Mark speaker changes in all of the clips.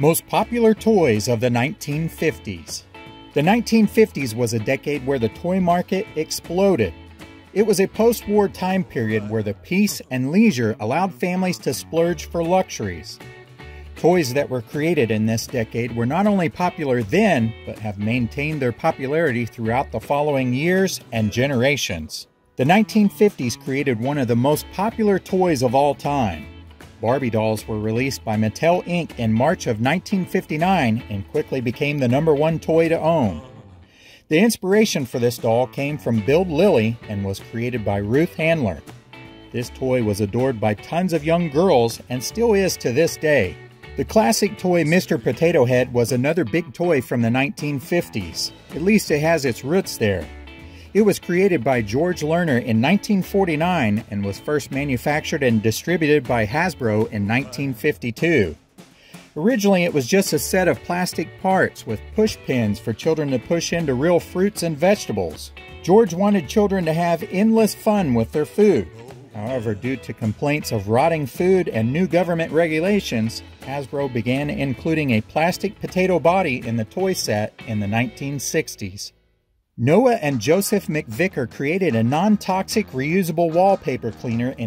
Speaker 1: Most popular toys of the 1950s. The 1950s was a decade where the toy market exploded. It was a post-war time period where the peace and leisure allowed families to splurge for luxuries. Toys that were created in this decade were not only popular then, but have maintained their popularity throughout the following years and generations. The 1950s created one of the most popular toys of all time. Barbie dolls were released by Mattel Inc. in March of 1959 and quickly became the #1 toy to own. The inspiration for this doll came from Build Lily and was created by Ruth Handler. This toy was adored by tons of young girls and still is to this day. The classic toy Mr. Potato Head was another big toy from the 1950s. At least it has its roots there. It was created by George Lerner in 1949 and was first manufactured and distributed by Hasbro in 1952. Originally, it was just a set of plastic parts with push pins for children to push into real fruits and vegetables. George wanted children to have endless fun with their food. However, due to complaints of rotting food and new government regulations, Hasbro began including a plastic potato body in the toy set in the 1960s. Noah and Joseph McVicker created a non-toxic reusable wallpaper cleaner in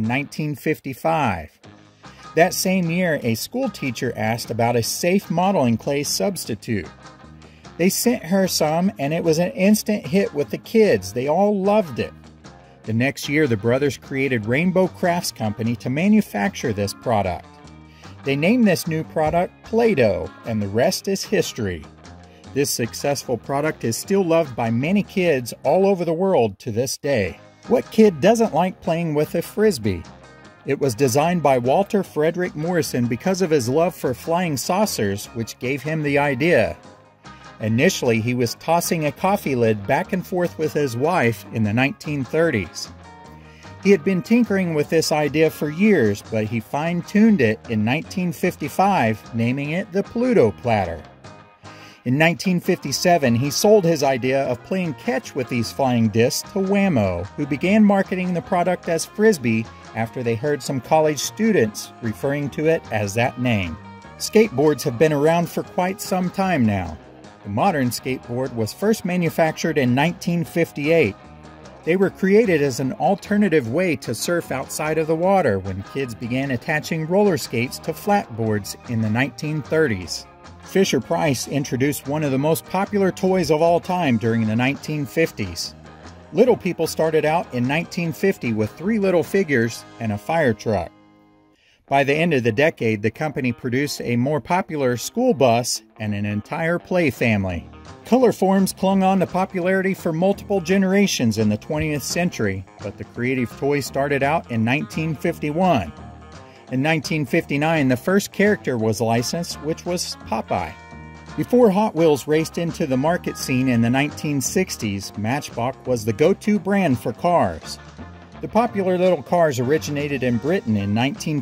Speaker 1: 1955. That same year, a school teacher asked about a safe modeling clay substitute. They sent her some and it was an instant hit with the kids. They all loved it. The next year, the brothers created Rainbow Crafts Company to manufacture this product. They named this new product Play-Doh, and the rest is history. This successful product is still loved by many kids all over the world to this day. What kid doesn't like playing with a Frisbee? It was designed by Walter Frederick Morrison because of his love for flying saucers, which gave him the idea. Initially, he was tossing a coffee lid back and forth with his wife in the 1930s. He had been tinkering with this idea for years, but he fine-tuned it in 1955, naming it the Pluto Platter. In 1957, he sold his idea of playing catch with these flying discs to Wham-O, who began marketing the product as Frisbee after they heard some college students referring to it as that name. Skateboards have been around for quite some time now. The modern skateboard was first manufactured in 1958. They were created as an alternative way to surf outside of the water when kids began attaching roller skates to flatboards in the 1930s. Fisher-Price introduced one of the most popular toys of all time during the 1950s. Little People started out in 1950 with 3 little figures and a fire truck. By the end of the decade, the company produced a more popular school bus and an entire play family. Color forms clung on to popularity for multiple generations in the 20th century, but the creative toy started out in 1951. In 1959, the first character was licensed, which was Popeye. Before Hot Wheels raced into the market scene in the 1960s, Matchbox was the go-to brand for cars. The popular little cars originated in Britain in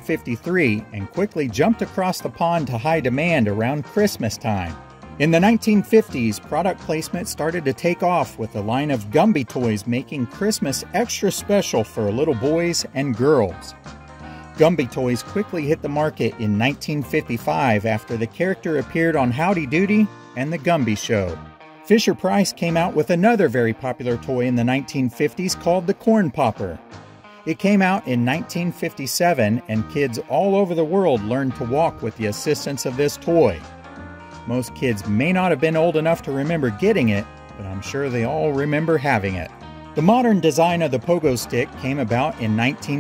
Speaker 1: 1953 and quickly jumped across the pond to high demand around Christmas time. In the 1950s, product placement started to take off with a line of Gumby toys making Christmas extra special for little boys and girls. Gumby toys quickly hit the market in 1955 after the character appeared on Howdy Doody and The Gumby Show. Fisher-Price came out with another very popular toy in the 1950s called the Corn Popper. It came out in 1957 and kids all over the world learned to walk with the assistance of this toy. Most kids may not have been old enough to remember getting it, but I'm sure they all remember having it. The modern design of the pogo stick came about in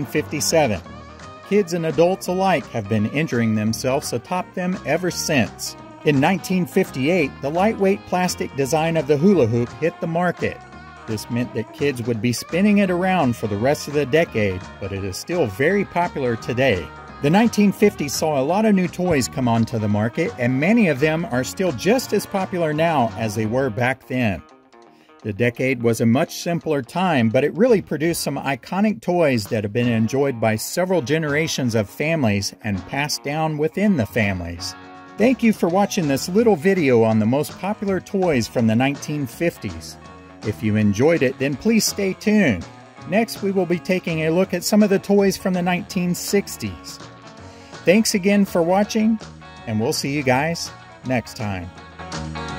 Speaker 1: 1957. Kids and adults alike have been injuring themselves atop them ever since. In 1958, the lightweight plastic design of the hula hoop hit the market. This meant that kids would be spinning it around for the rest of the decade, but it is still very popular today. The 1950s saw a lot of new toys come onto the market, and many of them are still just as popular now as they were back then. The decade was a much simpler time, but it really produced some iconic toys that have been enjoyed by several generations of families and passed down within the families. Thank you for watching this little video on the most popular toys from the 1950s. If you enjoyed it, then please stay tuned. Next, we will be taking a look at some of the toys from the 1960s. Thanks again for watching, and we'll see you guys next time.